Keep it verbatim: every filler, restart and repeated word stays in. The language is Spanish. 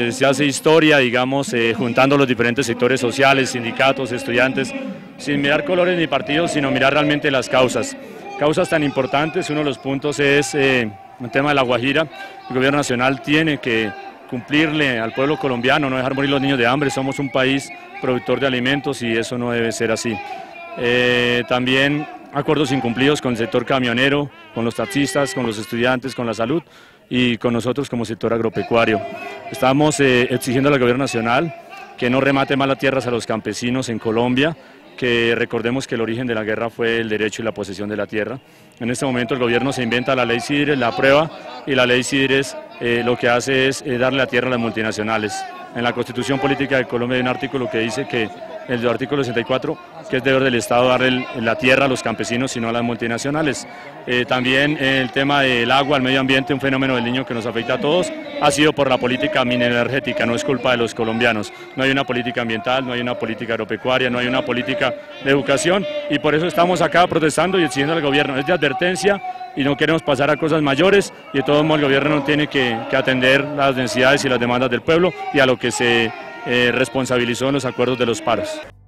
Se hace historia, digamos, eh, juntando los diferentes sectores sociales, sindicatos, estudiantes, sin mirar colores ni partidos, sino mirar realmente las causas. Causas tan importantes, uno de los puntos es eh, el tema de La Guajira. El gobierno nacional tiene que cumplirle al pueblo colombiano, no dejar morir los niños de hambre. Somos un país productor de alimentos y eso no debe ser así. Eh, también acuerdos incumplidos con el sector camionero, con los taxistas, con los estudiantes, con la salud y con nosotros como sector agropecuario. Estamos eh, exigiendo al gobierno nacional que no remate más las tierras a los campesinos en Colombia, que recordemos que el origen de la guerra fue el derecho y la posesión de la tierra. En este momento el gobierno se inventa la ley Sidres, la aprueba, y la ley Sidres eh, lo que hace es eh, darle la tierra a las multinacionales. En la Constitución Política de Colombia hay un artículo que dice que, el artículo sesenta y cuatro, que es deber del Estado darle el, la tierra a los campesinos y no a las multinacionales. Eh, también el tema del agua, el medio ambiente, un fenómeno del Niño que nos afecta a todos, ha sido por la política mineroenergética, no es culpa de los colombianos. No hay una política ambiental, no hay una política agropecuaria, no hay una política de educación y por eso estamos acá protestando y exigiendo al gobierno. Es de advertencia y no queremos pasar a cosas mayores y de todos modos el gobierno no tiene que, que atender las necesidades y las demandas del pueblo y a lo que se eh, responsabilizó en los acuerdos de los paros.